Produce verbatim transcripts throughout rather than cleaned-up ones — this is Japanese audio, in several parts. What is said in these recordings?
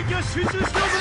撃は集中しておくれ。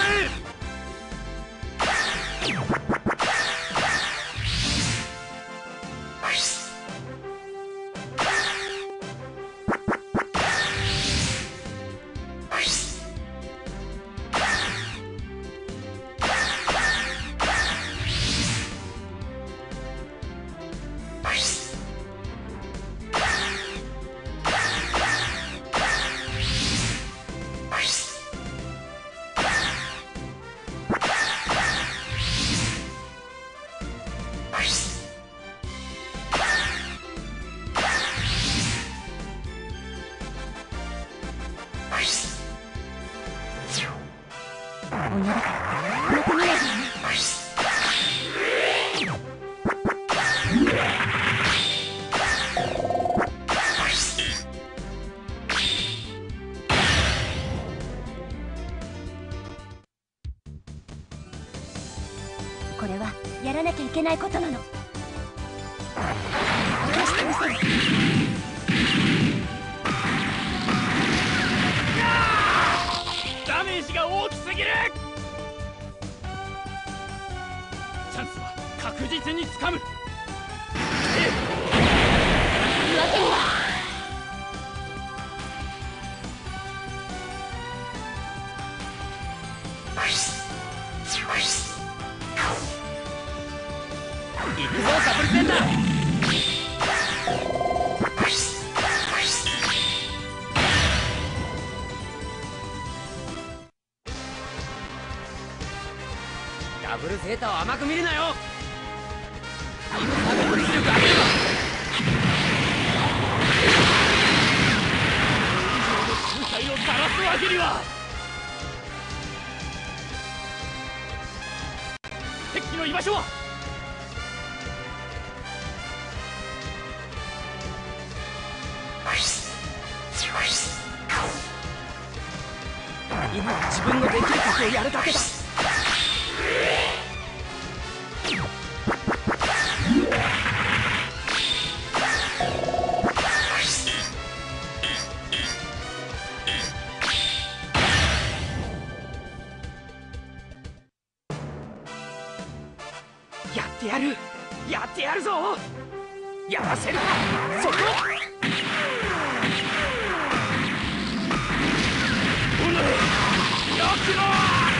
これはやらなきゃいけないことなの。出してみせる。 ダメージが大きすぎる。チャンスは確実につかむ。 言うわけには。 行くぞダブルセンター。ダブルゼータを甘く見るなよ。今までの実力上げれば以上の空体をさらすわけには。敵機の居場所は。今は自分のできることをやるだけだ。やってやる、やってやるぞ。やらせるか、そこ。おのれ、よくろ。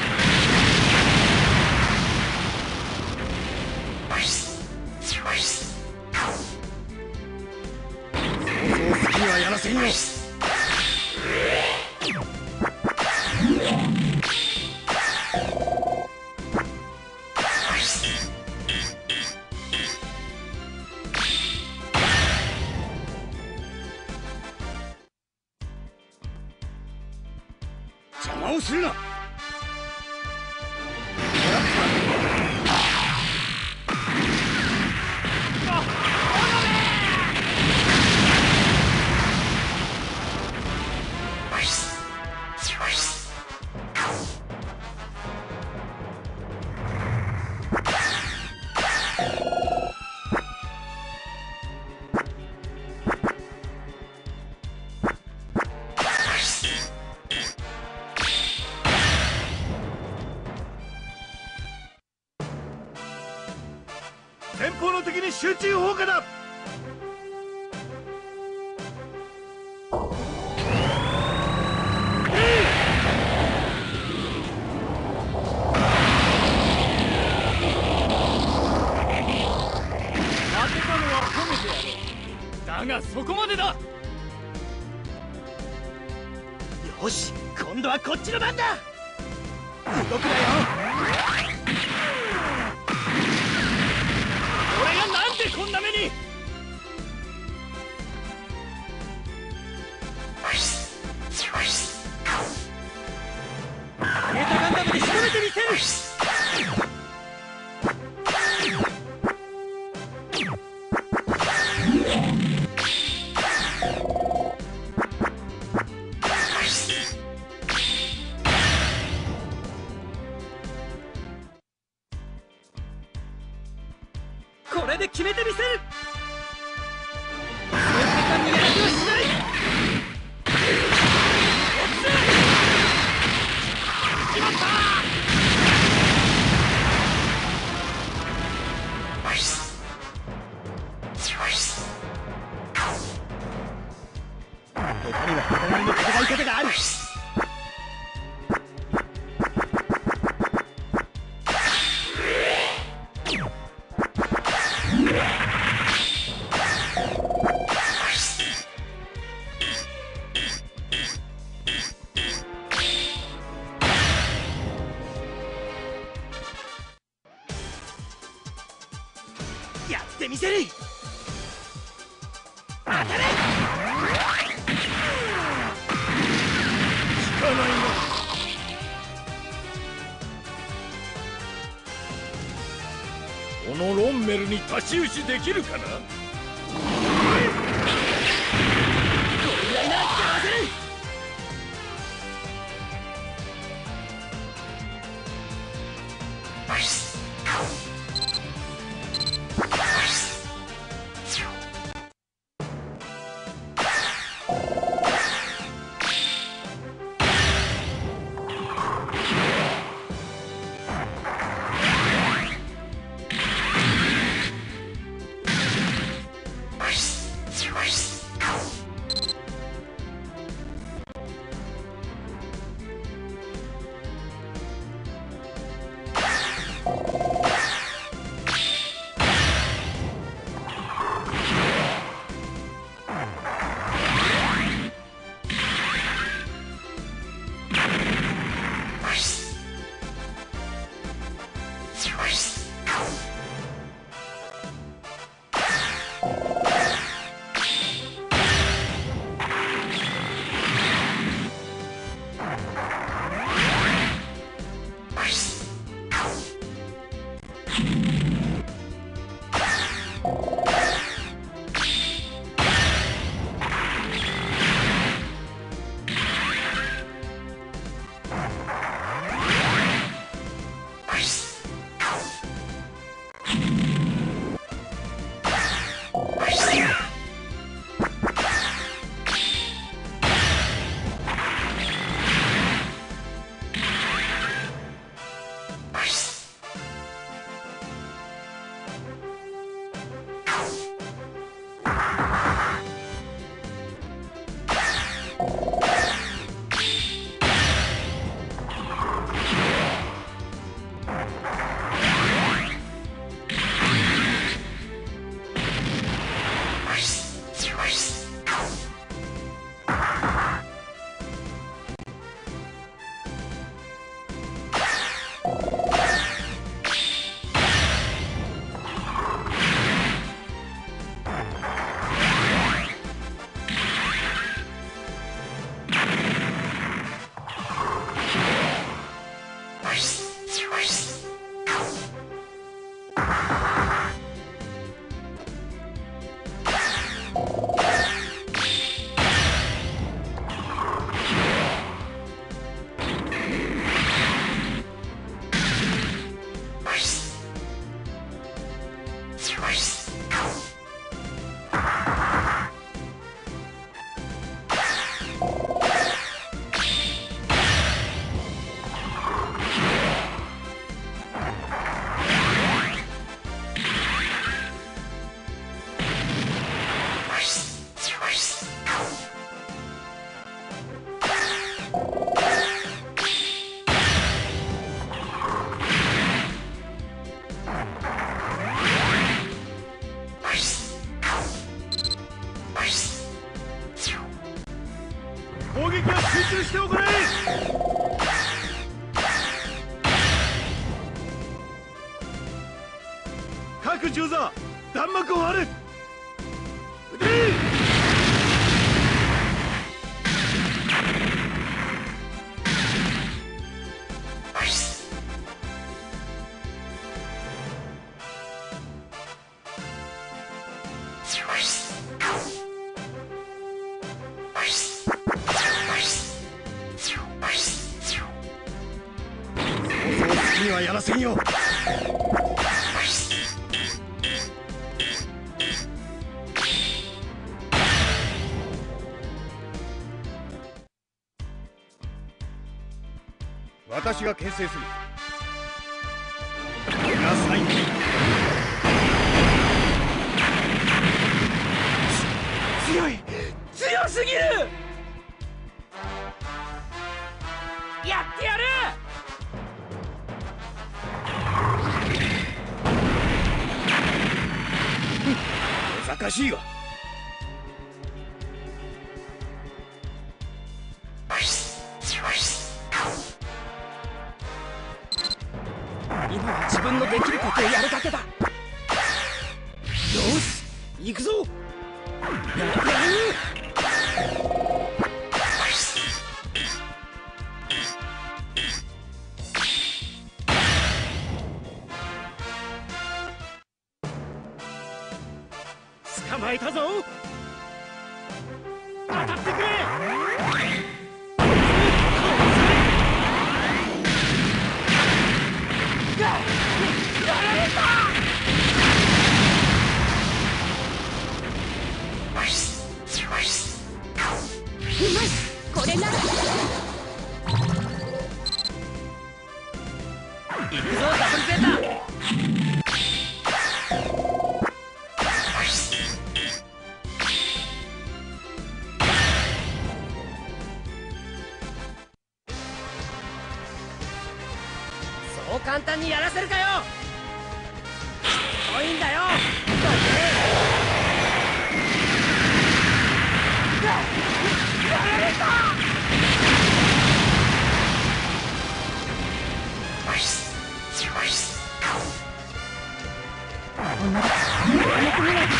そうそう好きにはやらせんよ。邪魔をするな。前方の敵に集中砲火だ。当てたのは褒めてやろう。だがそこまでだ。よし、今度はこっちの番だ。動くなよ。俺がなんでこんな目に。ゲータガンダムで仕留めてみせる。これで決めてみせる。そう簡単にやらせはしない。 ってみせる。当たれ。効かないな。このロンメルに太刀打ちできるかな。これぐらいならやらせる。攻撃は集中して行え。各銃座弾幕を張れ。撃て。にはやらせんよ。私が牽制する。これが最後。強い、強すぎる。やってやる。おかしいわ。今は自分のできることをやるだけだ。 し行くぞ。ややる。捕まえたぞ。当たってくれ。やられた。 うまい。これなら行くぞダブルゼータ。そう簡単にやらせるかよ。遅いんだよ。やられた。 女だ早く見ないと。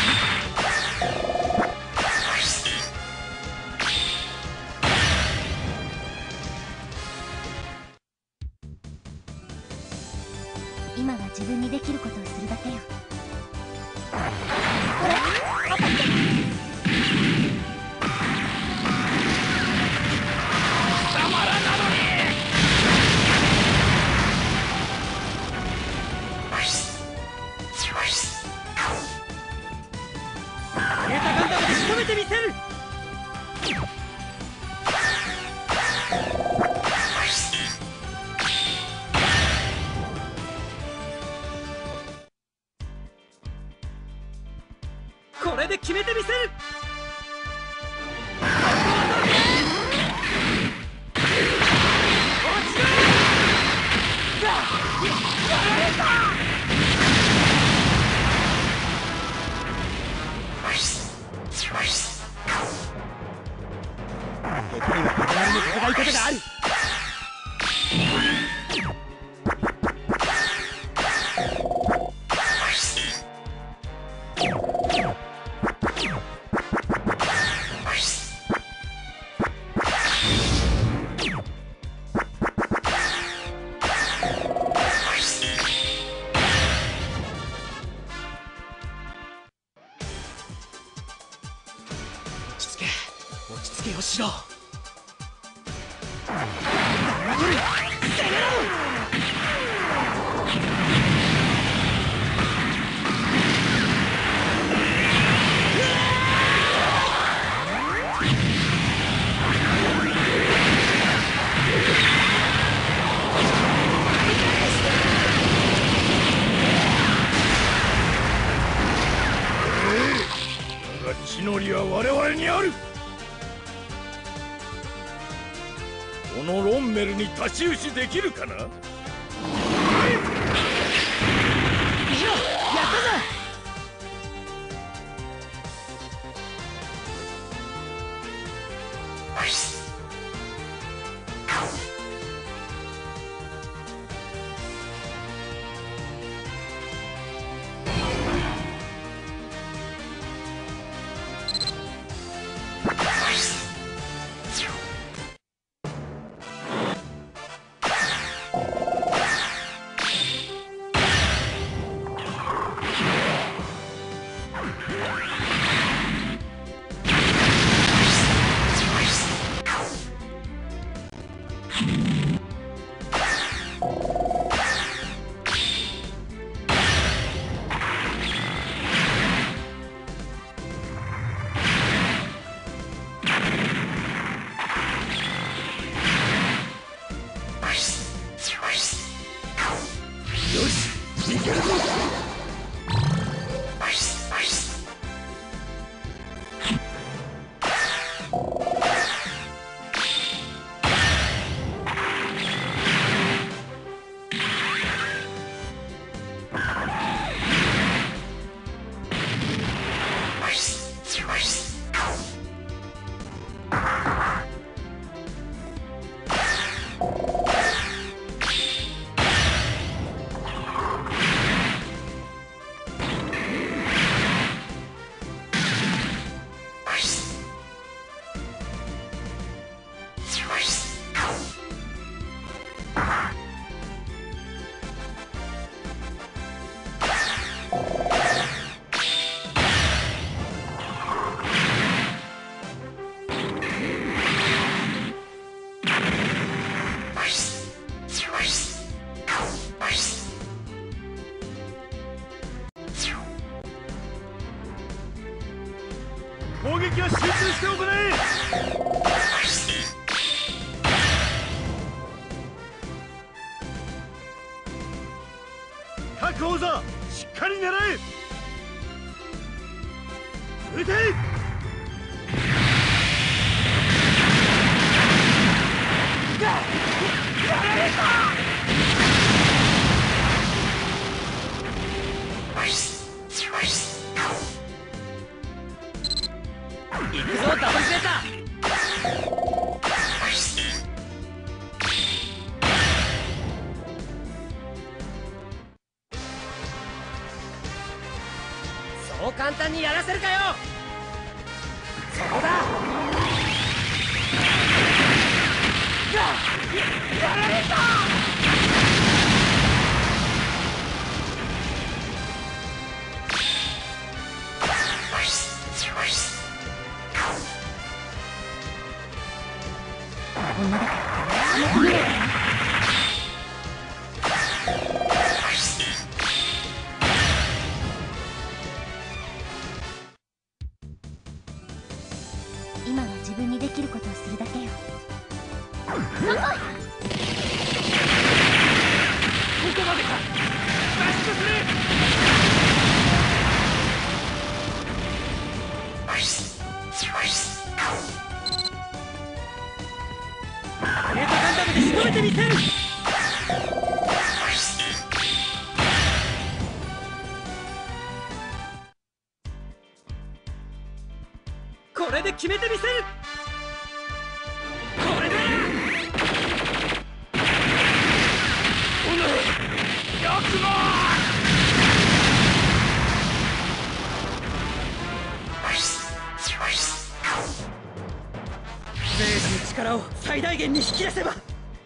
今は自分にできることをするだけよ。これ当たって。 貴様らなのに。データガンダムで仕留めてみせる。これで決めてみせる。ここには我々の戦い方がある。落ち着け、落ち着けよしろ。地の利は我々にある。このロンメルに太刀打ちできるかな。いいよ、やったぞ。 攻撃は集中して行え。各王座しっかり狙え。撃て。やられた。 行くぞダブルゼータ。そう簡単にやらせるかよ。そこだ。や, やられた。 女だから甘く見ないで。今は自分にできることをするだけよ。ここまでか。 脱出する。 ゲートガンダムで仕留めてみせる。これで決めてみせる。これだ。おのよくも。ゼータの力を最大限に引き出せば。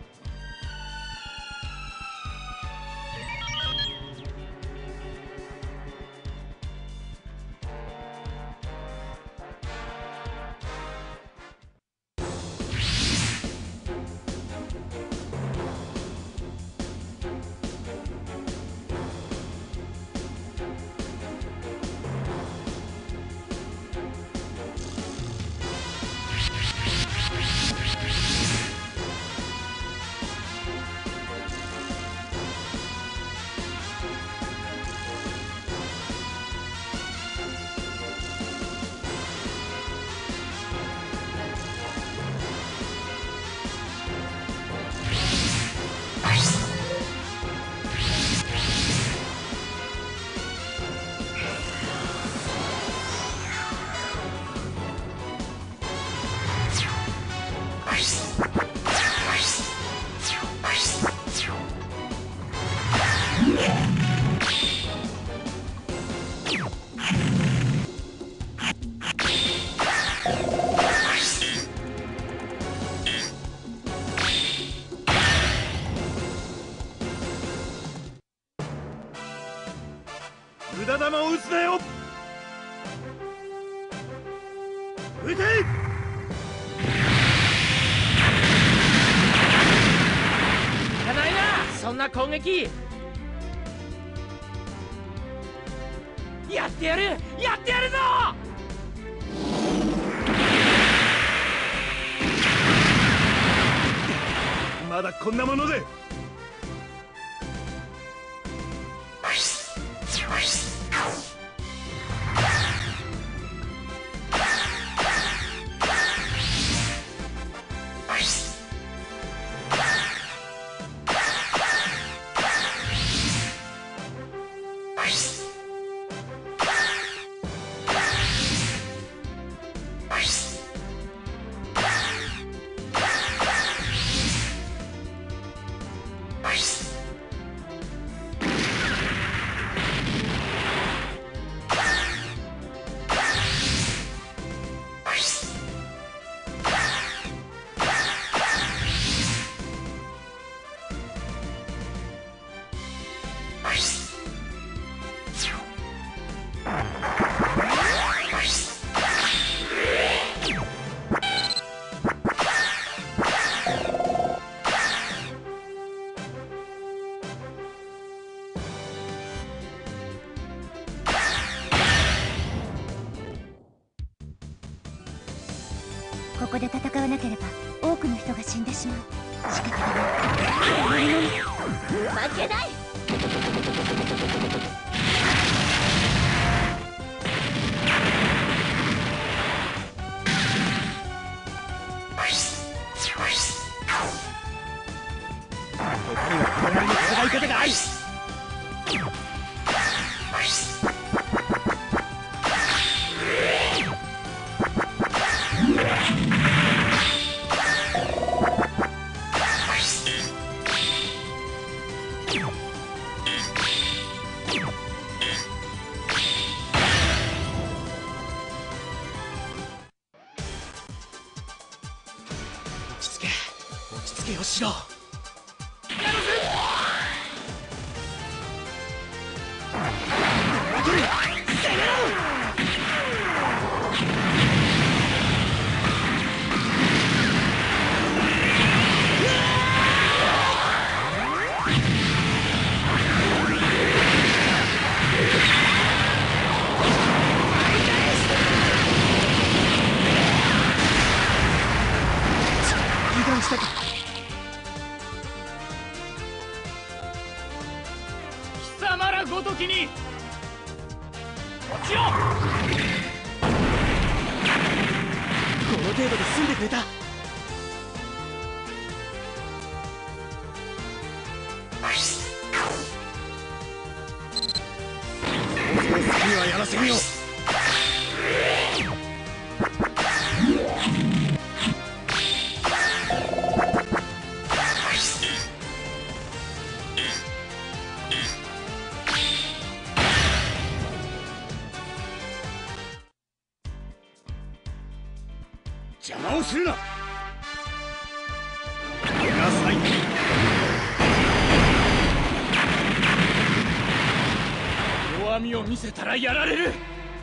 無駄玉を撃つなよ。撃て。 いかないなそんな攻撃。やってやるやってやるぞ。 まだこんなもので。 ここで戦わなければ多くの人が死んでしまう。仕方がない。負けない。 他にはこだわりの戦い方がある。落ち着け、落ち着けよしろ。貴様らごときに落ちよ。この程度で済んでくれた。好きにはやらせんよ。邪魔をするな。逃がさない。弱みを見せたらやられる。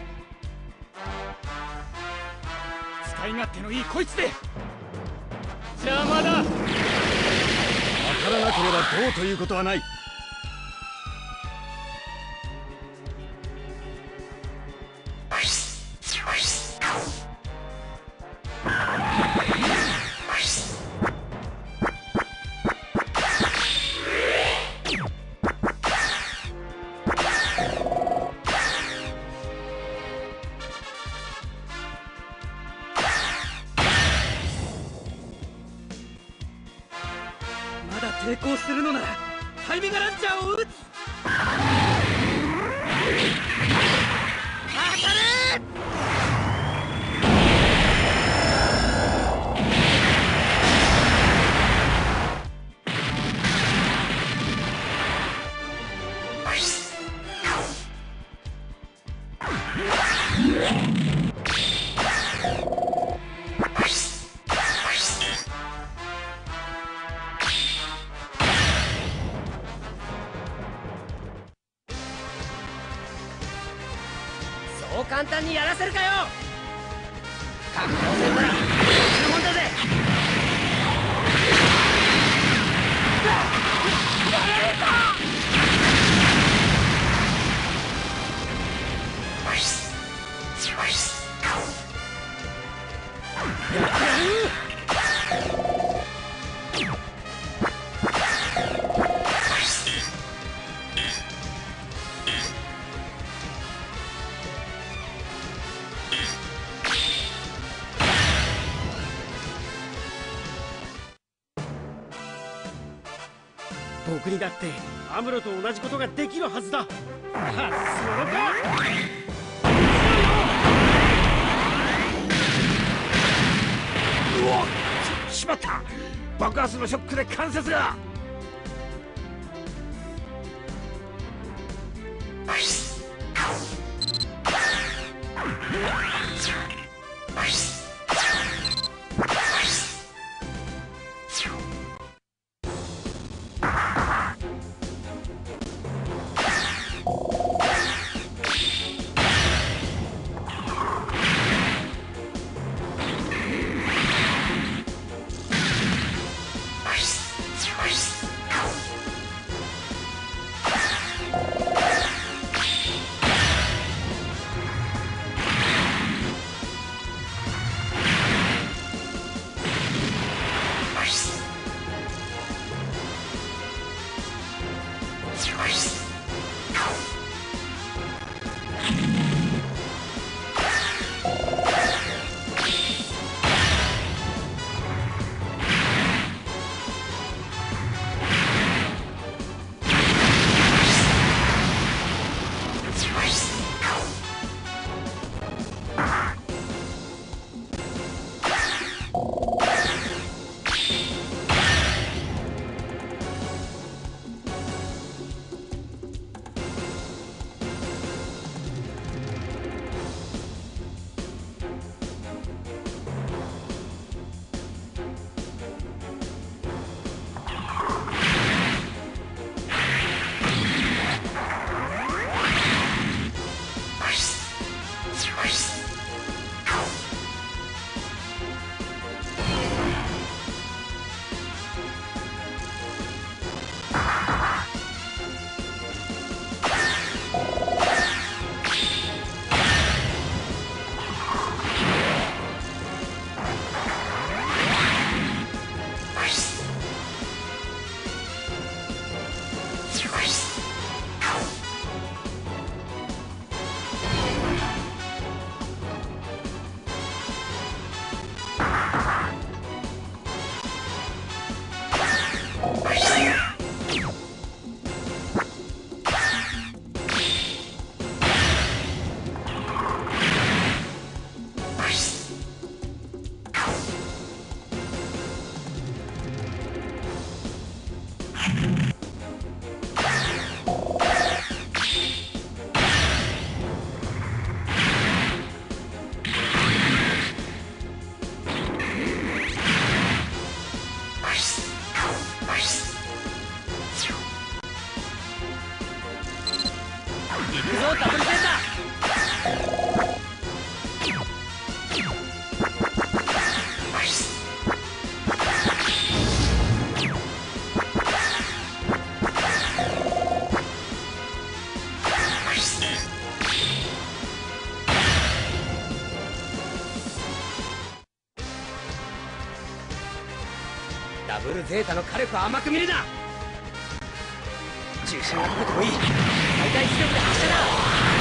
使い勝手のいいこいつで邪魔だ。分からなければどうということはない。まだ抵抗するのならタイミングランチャーを撃つ。当たれ。そう簡単にやらせるかよ。格闘戦ならこっちのもんだぜ。やられた。僕にだってアムロと同じことができるはずだ。はっそろか。うわっ、しまった。爆発のショックで関節が。Nice. 行くぞダブルゼータダブルゼータの火力甘く見るな。重心がかけてもいい。最大出力で発射だ。